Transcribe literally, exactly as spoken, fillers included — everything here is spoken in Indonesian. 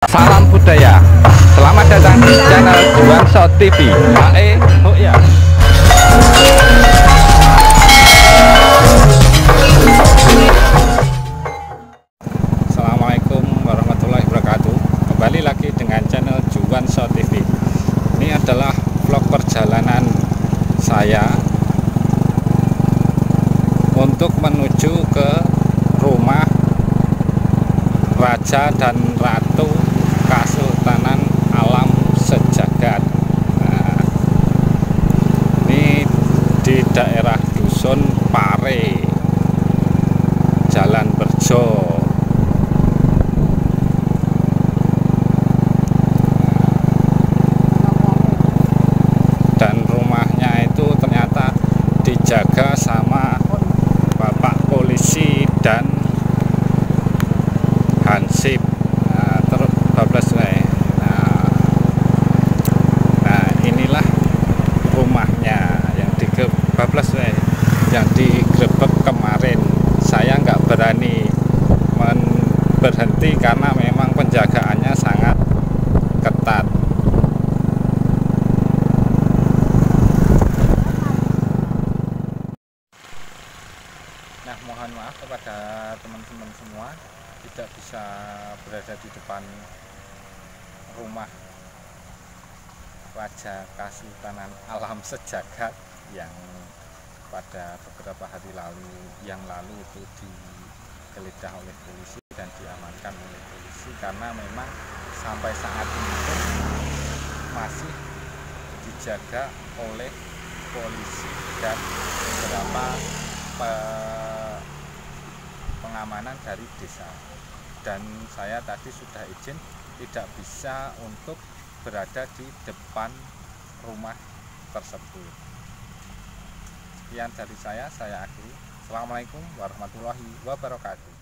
Salam budaya. Selamat datang di channel Juwanso T V. Hae, oh ya. Assalamualaikum warahmatullahi wabarakatuh. Kembali lagi dengan channel Juwanso T V. Ini adalah vlog perjalanan saya untuk menuju ke rumah Raja dan Ratu Kesultanan Alam Sejagat. Nah, ini di daerah Dusun Pare, Jalan Berjo. Dan rumahnya itu ternyata dijaga sama Bapak Polisi dan Hansip. Nah, terus bablas wae. Nah, nah inilah rumahnya yang di bablas wae, yang digrebek kemarin. Saya nggak berani berhenti karena memang penjagaannya sangat ketat. Nah, mohon maaf kepada teman-teman semua tidak bisa berada di depan rumah Raja Kesultanan Alam Sejagat yang pada beberapa hari lalu yang lalu itu digeledah oleh polisi dan diamankan oleh polisi karena memang sampai saat ini pun masih dijaga oleh polisi dan beberapa pe pengamanan dari desa. Dan saya tadi sudah izin tidak bisa untuk berada di depan rumah tersebut. Sekian dari saya, saya akhiri. Assalamualaikum warahmatullahi wabarakatuh.